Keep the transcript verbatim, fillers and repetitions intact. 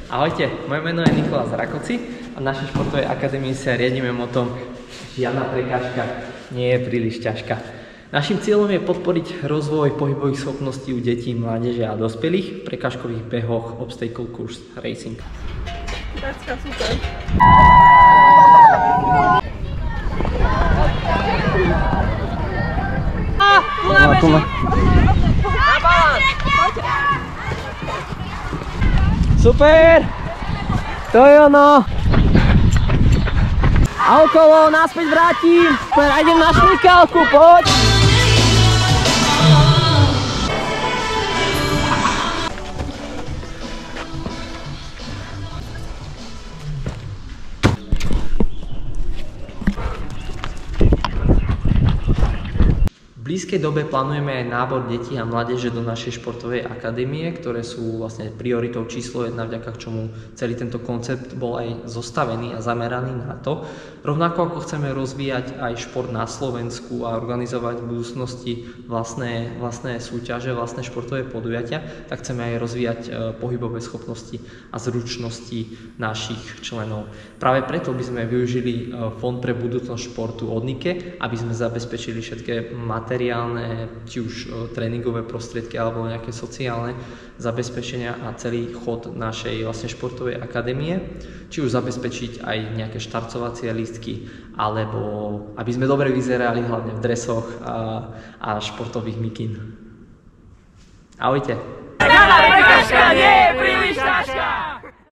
Ahojte, moje meno je Nikolás Rakoci a v našej športovej akadémii sa riadíme motom žiadna prekážka nie je príliš ťažká. Naším cieľom je podporiť rozvoj pohybových schopností u detí, mládeže a dospelých v prekážkových behoch obstacle course racing. Tacka, super. A, tu na beží! Na balans! Super! To je ono! A okolo, naspäť vrátim! Super, a idem na šmykálku, poď! V blízkej dobe plánujeme aj nábor detí a mládeže do našej športovej akadémie, ktoré sú vlastne prioritou číslo jedna, vďaka čomu celý tento koncept bol aj zostavený a zameraný na to. Rovnako ako chceme rozvíjať aj šport na Slovensku a organizovať v budúcnosti vlastné, vlastné súťaže, vlastné športové podujatia, tak chceme aj rozvíjať pohybové schopnosti a zručnosti našich členov. Práve preto by sme využili Fond pre budúcnosť športu od Nike, aby sme zabezpečili všetky materiály, či už tréningové prostriedky alebo nejaké sociálne zabezpečenia a celý chod našej vlastne športovej akadémie, či už zabezpečiť aj nejaké štartovacie lístky, alebo aby sme dobre vyzerali hlavne v dresoch a, a športových mikín. Ahojte! Žiadna prekážka nie je príliš ťažká!